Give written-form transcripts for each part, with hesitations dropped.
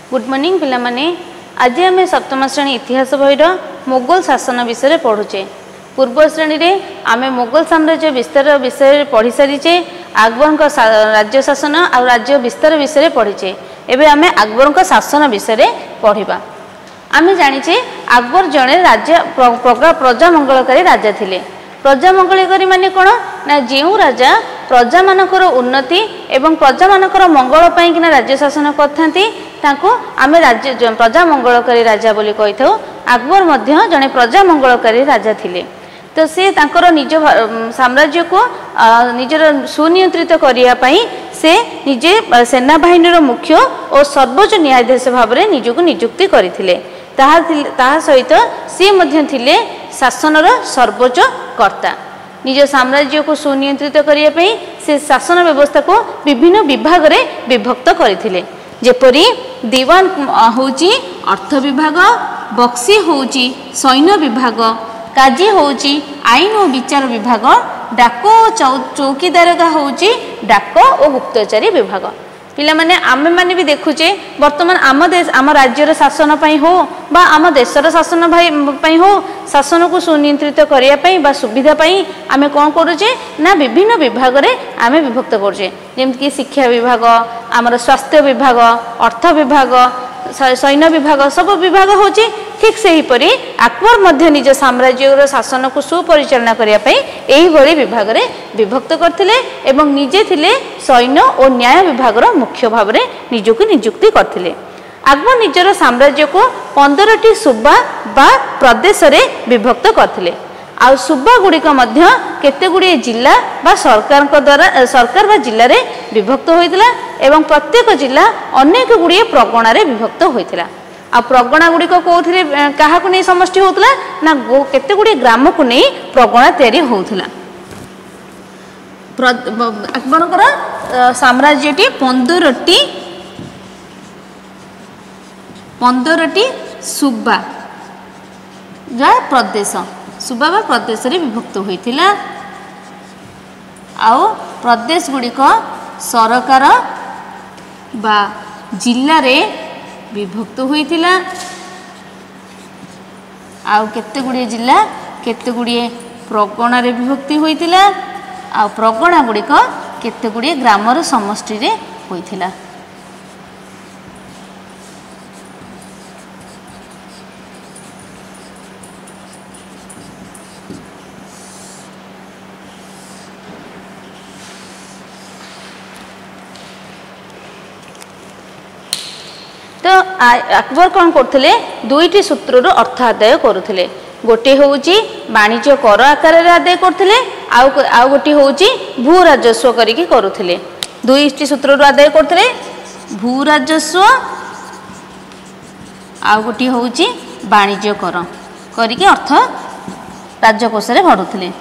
Good morning पिला माने। आज आम सप्तम श्रेणी इतिहास बहिर मोगल शासन विषय पढ़ुचे। पूर्व श्रेणी रे आम मोगल साम्राज्य विस्तार विषय पढ़ी सारीचे। अकबर राज्य शासन और राज्य विस्तार विषय पढ़ीचे। एबे आम अकबर शासन विषय पढ़ा। आम जानीचे अकबर जड़े राजा प्रजा मंगलकारी राजा थिले। प्रजा मंगलकारी माने कौन ना जो राजा प्रजा मानकर उन्नति एवं प्रजा मानकर मंगल पाई किना राज्य शासन करथांती ताको आमे राज्य प्रजा मंगलकारी राजा बोली कहि थाउ। अकबर मध्य जड़े प्रजा मंगलकारी राजा थिले। तो से तांकर निज साम्राज्य को निजर सुनियंत्रित करिया पई से निजे सेना बाहिनीर मुख्य और सर्वोच्च न्यायाधीश भाव में निजको नियुक्ति करथिले। ताहा सहित सी मध्य थिले शासनर सर्वोच्च कर्ता। निज साम्राज्य को सुनियंत्रित करिया पई से शासन व्यवस्था को विभिन्न विभाग रे विभक्त करथिले। जेपरी दीवान होची अर्थ विभाग, बक्सी होची सैन्य विभाग, काजी होची आईन और विचार विभाग, डाक चौकीदारगा होची डाक और गुप्तचारी विभाग। पिला माने आमे माने भी देखुचे वर्तमान आम राज्यर शासन पई हो बा आम देशर शासन पई हो शासन को सुनियंत्रित करिया पई बा सुविधा पई आमे कोन करूचे ना विभिन्न विभाग रे आमे विभक्त करूचे। जेमति कि शिक्षा विभाग, आमर स्वास्थ्य विभाग, अर्थ विभाग, सैन्य विभाग सब विभाग होची। ठीक सही परी अकबर मध्य निज साम्राज्यर शासन को सुपरिचालना करिया पई एही भली विभाग रे विभक्त करथिले एवं निजे थिले सैन्य और न्याय विभाग रो मुख्य भाव रे निजको नियुक्ति करथिले। अकबर निजर साम्राज्य को 15टी सूबा बा प्रदेश रे विभक्त करथिले। आ सूबा गुड़िक मध्य केते गुड़िए जिला बा सरकार बा जिल्ला रे विभक्त होइतिला एवं प्रत्येक जिला अनेक गुड़िए प्रगणा रे विभक्त होइतिला। आ प्रगणा गुड़िक कोथिरे काहाकु नै समष्टि होतला ना केते गुड़िए ग्राम को नै प्रगणा तयारी होउतिला। अकबरकर साम्राज्यटी 15टी सूबा जा प्रदेश सूबा बा प्रदेश रे विभक्त होइतिला। आउ प्रदेश गुड़िक सरकार बा जिल्ला रे विभक्त होइतिला। आउ केते गुड़िए जिला केते गुड़िए प्रगणा रे विभक्ति होइतिला। आ प्रगणा गुड़िक केते गुड़िए ग्रामर समष्टि रे होइतिला। तो अकबर कौन करथिले दुईटी सूत्र अर्थ आदाय करुथिले। गोटे होउची वाणिज्य कर आकार रे आदाय करथिले, आउ गोटे होउची भू राजस्व करिके करुथिले। दुईटी सूत्र आदाय करथिले भू राजस्व, आउ गोटे होउची वाणिज्य कर करिके अर्थ राजकोष रे भरुथिले।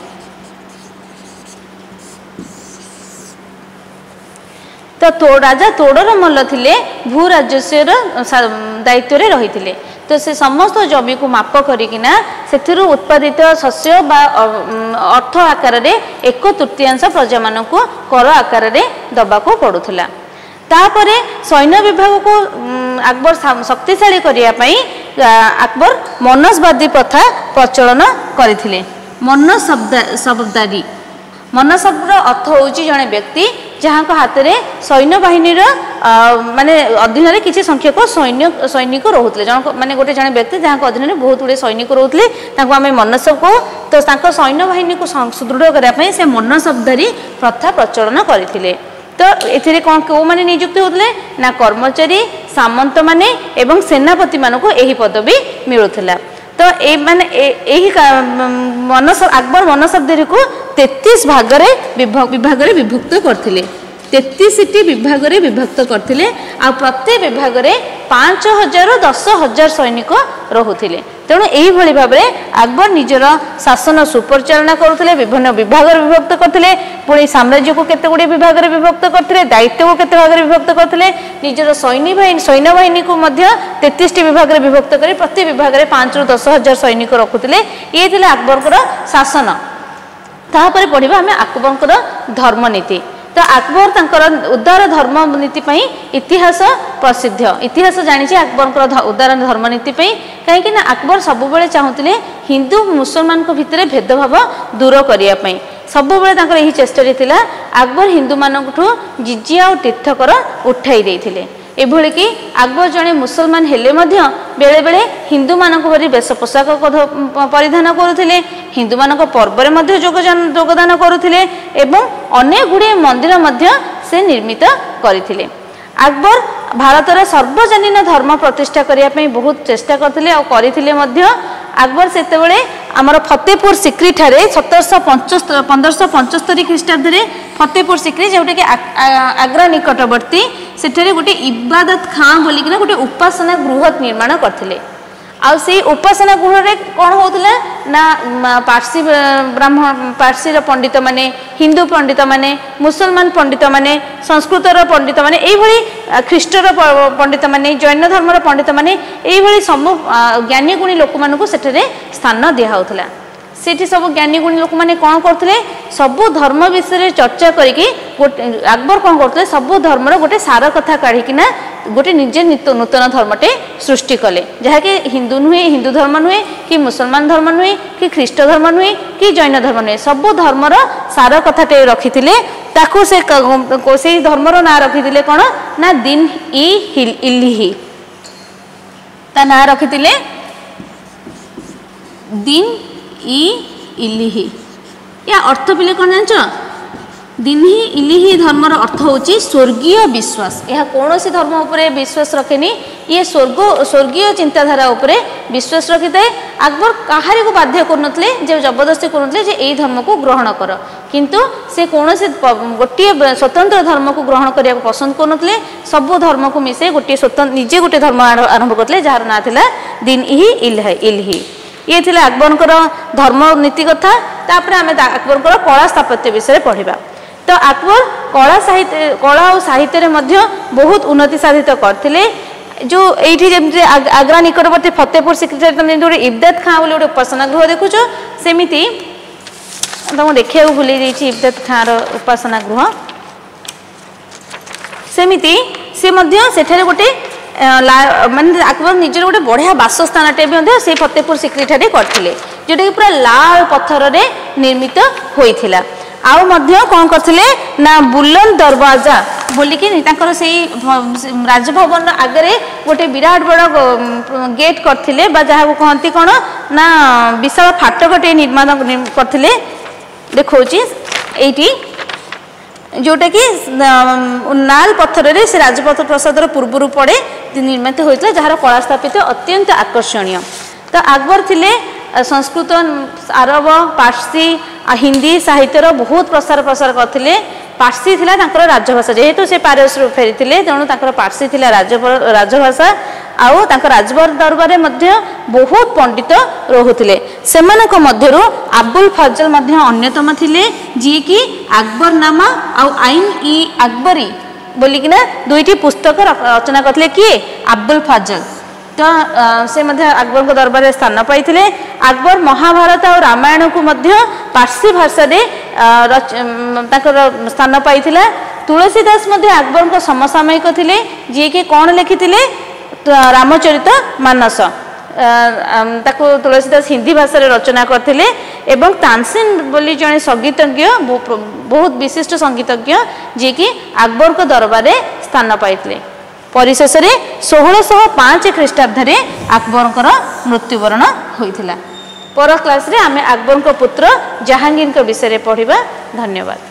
तो राजा तोड़र मल्ल थिले भू राजस्वर दायित्व रे रहिथिले। तो से समस्त जमी को माप करिकिना सेथिरु उत्पादित शस्य बा अर्थ आकार रे 1/3 प्रजा मानकु कर आकार रे दबाको पड़ुथिला। तापरे सैन्य विभाग को अकबर शक्तिशाली करिया पई अकबर मनसवादी प्रथा प्रचलन करथिले। मन शब्द अर्थ होउची जने व्यक्ति जहाँ को हाथ में सैन्य बाहिनी माने अधीन रे किसी संख्यक सैनिक रोते जन माने गोटे जन व्यक्ति जहाँ अधीन में बहुत गुड़े सैनिक रोते आम मनस को तो सैन्य बाहिनी को सुदृढ़ करने से मन शब्दी प्रथा प्रचलन करते। तो ये कौन कौ मैंने नियुक्ति होते ना कर्मचारी सामंत माने एवं सेनापति मानक यही पदवी मिलूला। तो ए माने अकबर मन शब्द को 33 भाग रे विभक्त करथिले। 33टी विभाग रे विभक्त करथिले। आ प्रत्येक विभाग रे 5000 10,000 सैनिक रहुथिले। तेणु यही भली भाव में अकबर निजर शासन सुपरिचालना करुथिले। विभिन्न विभाग रे विभक्त करथिले। पुणी साम्राज्य को केते गुड़े विभाग रे विभक्त करथिले। दायित्व को केते भाग रे विभक्त करथिले। निजर सैन्य बाहिनी को मध्य 33टी विभाग रे विभक्त करी प्रति विभाग रे 5 ରୁ 10,000 सैनिक रखुथिले। ये थिले अकबरकर शासन। तापर पढ़िबा हमें अकबरकर धर्मनीति। तो तो अकबर तांकर उदार धर्म नीति पई इतिहास प्रसिद्ध इतिहास जानी अकबर उदार धर्म नीति पई कहीं ना अकबर सब बेले चाहूले हिंदू मुसलमान को भितर भेदभाव दूर करिया पई सब बेले तांकर यही चेष्टा थिला अकबर हिंदू मानकठू जिजिया और तीर्थकर उठाई देथिले एभली कि अकबर जड़े मुसलमान हेले मध्य बेले बेले हिंदू मानक भरी वेश पोशाक परिधान करुथिले हिंदू मानक पर्व रे मध्य योगदान करुथिले एवं अनेक गुड़े मंदिर मध्य से निर्मित करथिले अकबर भारतर सर्वजनीन धर्म प्रतिष्ठा करिया पई बहुत चेष्टा करथिले और करथिले मध्य अकबर सेतेबेले आमर फतेहपुर सिक्री ठारे 1575 ख्रीष्टाब्द रे फतेहपुर सिक्री जोटा कि आग्रा निकटवर्ती सेठरे गोटे इबादत खां बोलिकिना गोटे उपासना गृह निर्माण करथिले आ से उपासना गृह रे कोन होतले ना पारसी ब्राह्मण पारसी रो पंडित माने हिंदू पंडित माने मुसलमान पंडित माने संस्कृत रो पंडित माने एई भली ख्रीष्ट रो पंडित माने जैन धर्म रो पंडित माने एई भली सब ज्ञानी गुणी लोक मानकु सेठरे स्थान दिया होतला सेठी सब ज्ञानी गुणी लोक माने कोन करथले सब धर्म विषय चर्चा करिकि अकबर कोन करथले सब धर्म रो गोटे सार कथा काढी किना गोटे निजे नूतन धर्मटे सृष्टि कले जहा कि हिंदू नुहे हिंदू धर्म नुहे कि मुसलमान धर्म नुहे कि ख्रीष्ट धर्म नुहे कि जैन धर्म नुहे सब धर्मर सार कथाटे रखिथिले ताकू से धर्मर ना रखिथिले कोन ना दिन इलिही ता ना रखिथिले दिन इलिही या अर्थ पिले कौन जान दिन ही इलिही धर्मर अर्थ होची स्वर्गीय विश्वास यह कौन सी धर्म उपरे विश्वास रखेनी ये स्वर्गीय चिंताधारा उपरे विश्वास रखी थाए अकबर कहारी को बाध्य करनथले जे जबरदस्ती करनथले जे एई धर्म को ग्रहण कर किंतु से कौन से गोटे स्वतंत्र धर्म को ग्रहण करिया पसंद करनथले सब धर्म को मिसे गोटे स्वतंत्र निजे गोटे धर्म आरंभ करथले जार ना थिला दिन ही इलिही ये थिला अकबर धर्म नीति कथा तापर आम अकबर कला स्थापत्य विषय पढ़ा तो अकबर कला और साहित्य मध्य बहुत उन्नति साधित करथिले जो एठी जेमते आग्रा निकटवर्ती फतेहपुर सिक्री गोटे इबादत खां बोली गोटे उपासना गृह देखुछ सेमिति तुमको देखिया भूली जाइए इबादत खां रो उपासना गृह सेमिति से मध्य सेठारे गोटे माने अकबर निजर गोटे बढ़िया बासस्थानटे भी से फतेहपुर सिक्री ठारे करथिले जोटा कि पूरा लाल पत्थर रे निर्मित होइथिला आउ मध्य कौन करथिले ना बुलंद दरवाजा बोलिकी तांकर सेही राजभवन आगरे गोटे विराट बड़ गेट करथिले बा जहा को कहंती कोन ना विशाल फाटकटे निर्माण करथिले देखौची एठी जोटा कि नाल पत्थर रे से राजपथ प्रसाद पूर्व पड़े निर्मित होता जार कला स्थापित अत्यंत आकर्षणीय तो अकबर थिले संस्कृत अरब पारसी हिंदी साहित्यर बहुत प्रसार करते पारसी थिला तांकर राजभाषा जेहेतु से पारस फेरी तेणु तांकर पारसी थिला राजभाषा आउ तांकर राजभर दरबार मध्य बहुत पंडित रहुथिले सेमानक मध्यरु अब्दुल फजल मध्य अन्यतम थिले जी कि अकबरनामा आउ आईन इ अकबरी बोलिकिना दुईटी पुस्तक रचना करथिले किए अब्दुल फजल तो से मध्य अकबर को दरबार में स्थान पाइथिले अकबर महाभारत और रामायण को मध्य पारसी भाषा रे स्थान पाइथिला तुलसीदास मध्य अकबर को समसामयिक थिले जी कि कौन लिखिथिले रामचरित मानस ताको तुलसीदास हिंदी भाषा रे रचना करथिले एवं तानसेन बोली जने संगीतज्ञ बहुत विशिष्ट संगीतज्ञ जी कि अकबर को दरबार में स्थान पाइथिले परिशेष 1605 ख्रीष्टाब्द अकबर मृत्युवरण होइथिला पर क्लास रे आमे अकबर पुत्र जहांगीर विषय पढ़िबा धन्यवाद।